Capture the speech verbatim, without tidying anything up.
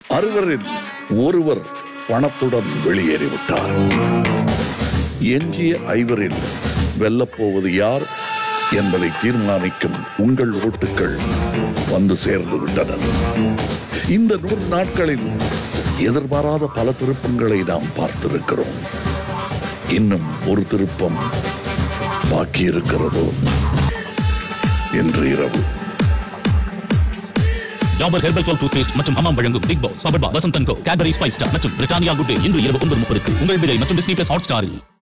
அறுவரில் ஒருவர் பணத்துடன் வெளியேறிவிட்டார். எஞ்சிய ஐவரில் வெல்லப்போவது யார் என்பதை தீர்மானிக்கும் உங்கள் ஓட்டுகள் வந்து சேர்ந்து விட்டன. இந்த நூறு நாட்களில் எதிர்பாராத பல திருப்பங்களை நாம் பார்த்திருக்கிறோம். இன்னும் ஒரு திருப்பம் பாக்கி இருக்கிறதோ இன்று இரவு. டாபர் ஹெர்பல் ஃபால் டூத்பேஸ்ட் மற்றும் ஹமாம் வழங்கும் Bigg Boss power Vasanth and Co, Cadbury spice star மற்றும் பிரிட்டானியா குட் டே இன்று இரவு ஒன்பது முப்பதுக்கு உங்கள் விலை மற்றும் டிஸ்னி பிளஸ் ஹாட் ஸ்டாரில்.